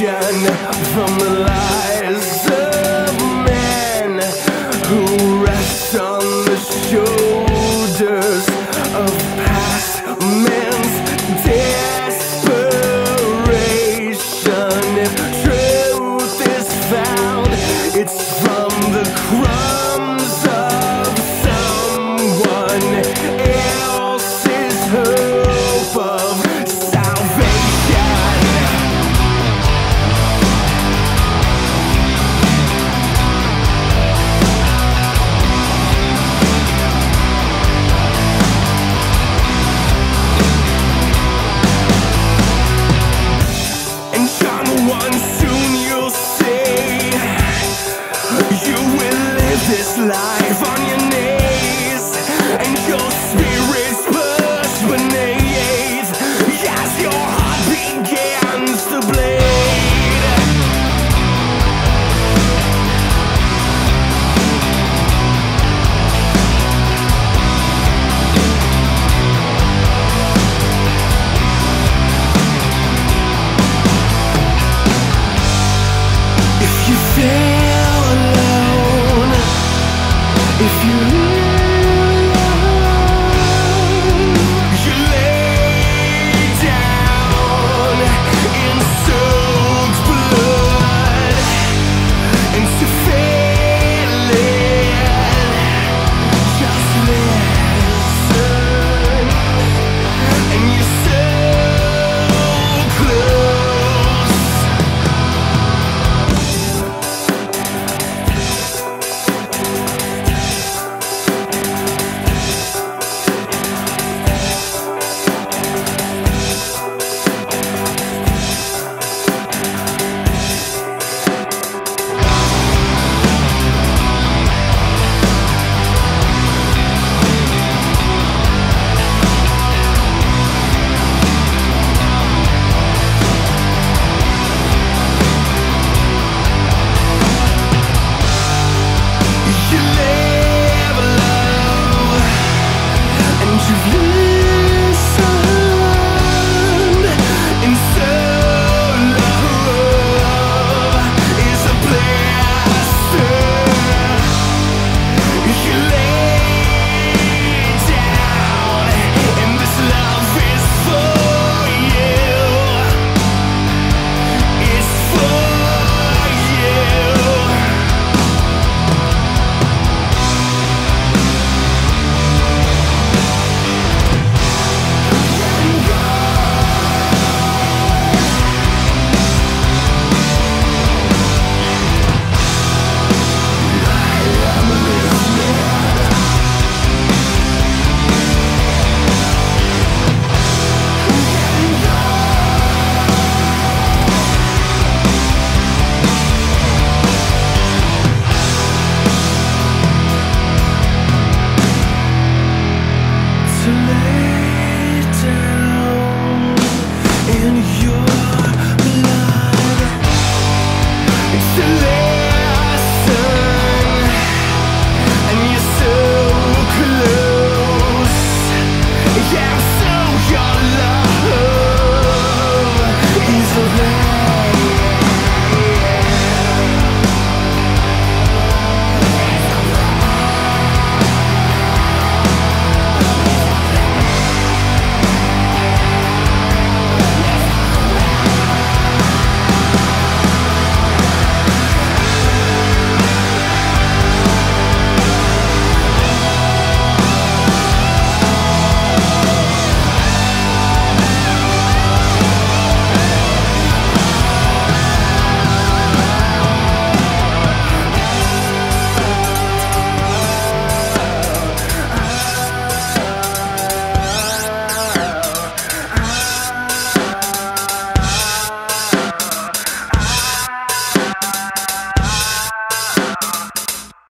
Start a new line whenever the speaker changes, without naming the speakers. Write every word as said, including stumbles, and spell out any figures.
from the lies of men who rest on the shoulders of past men's desperation. If truth is found, it's from the crumbs of someone else's hope of salvation. And John one, soon you'll see, you will live this life on your knees, and your spirit's pushed beneath as your heart begins to bleed. If you feel alone, if you